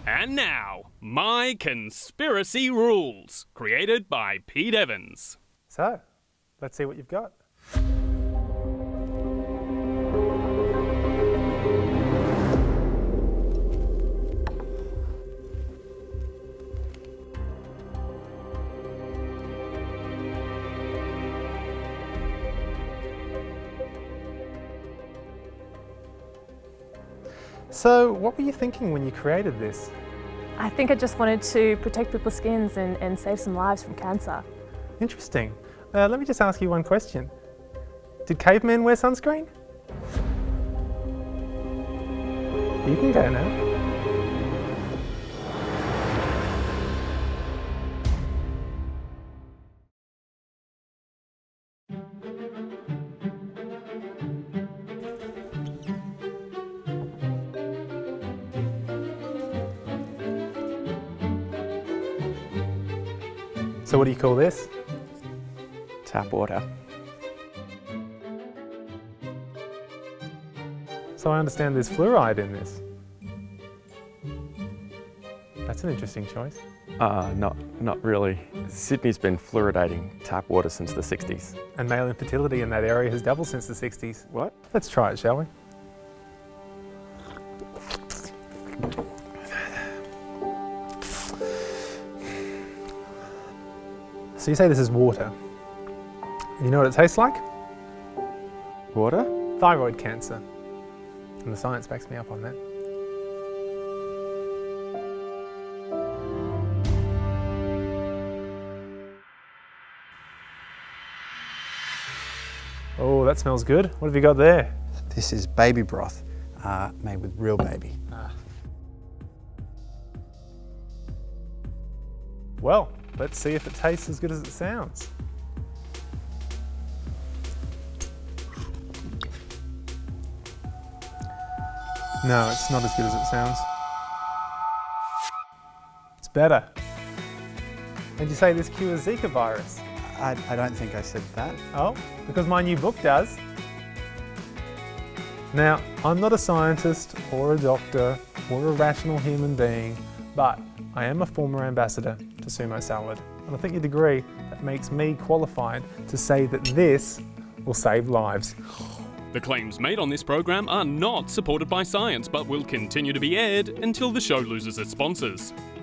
And now, My Conspiracy Rules, created by Pete Evans. So, let's see what you've got. So, what were you thinking when you created this? I think I just wanted to protect people's skins and save some lives from cancer. Interesting. Let me just ask you one question. Did cavemen wear sunscreen? You can go now. So what do you call this? Tap water. So I understand there's fluoride in this. That's an interesting choice. Not really. Sydney's been fluoridating tap water since the 60s. And male infertility in that area has doubled since the 60s. What? Let's try it, shall we? So you say this is water. You know what it tastes like? Water? Thyroid cancer. And the science backs me up on that. Oh, that smells good. What have you got there? This is baby broth, made with real baby. Well, let's see if it tastes as good as it sounds. No, it's not as good as it sounds. It's better. And you say this cures Zika virus? I don't think I said that. Oh, because my new book does. Now, I'm not a scientist or a doctor or a rational human being, but I am a former ambassador to Sumo Salad. And I think you'd agree that makes me qualified to say that this will save lives. The claims made on this program are not supported by science, but will continue to be aired until the show loses its sponsors.